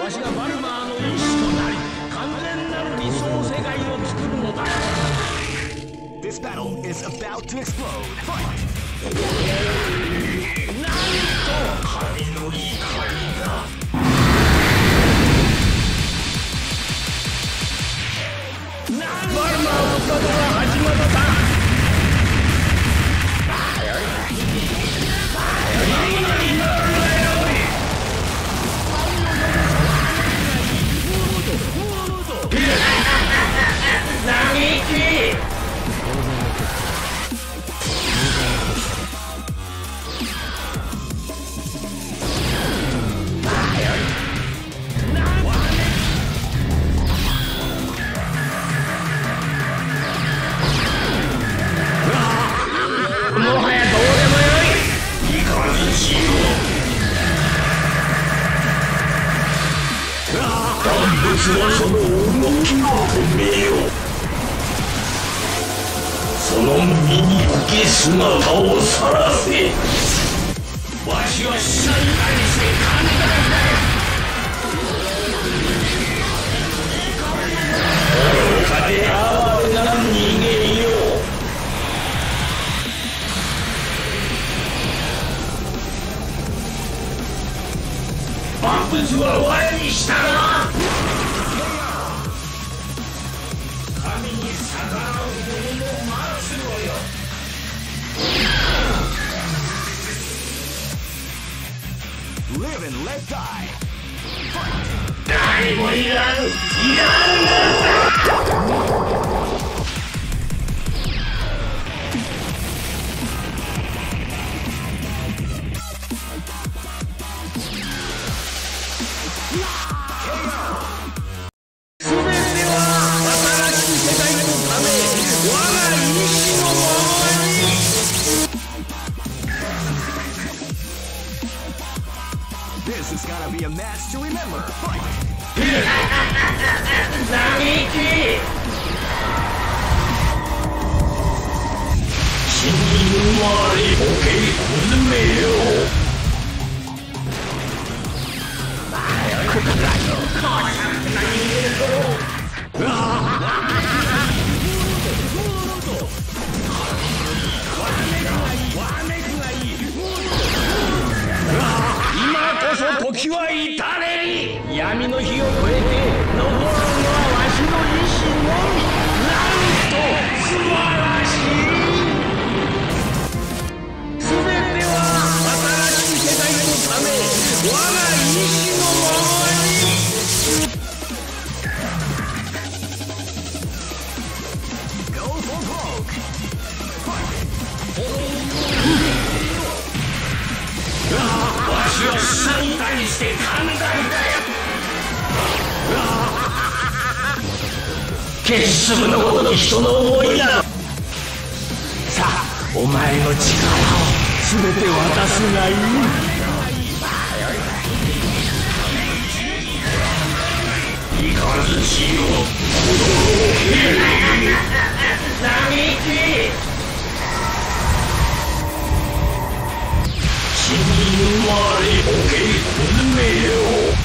わしがバルマーの意志となり完全なる理想世界を作るのだ。 This battle is about to explode. Fight! なんと神の怒りだ。バルマーの戦いは始まった。 その動きを見よ。その醜き姿を晒せ。わしは死者に対して寛大だよ。愚かで哀れなる人間よ。万物は我に従う。 Live and let die. 何もいらん、いらんのだ。 This is gonna be a match to remember. Fight! 嘆き死に生まれボケこずめよ。 時は至れり。闇の火を越えて昇るのはわしの意志のみ。なんと素晴らしい。すべては新しい世界のため我が意志のままに。 Go for broke! わしは死者に対して寛大だよ。決死のほどの人の思いだ。 さあお前の力を全て渡すがいい。 いかずしよ嘆き死に生まれボケこずめよ。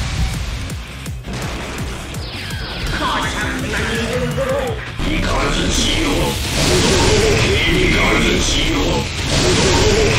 いかずしよいかずしよ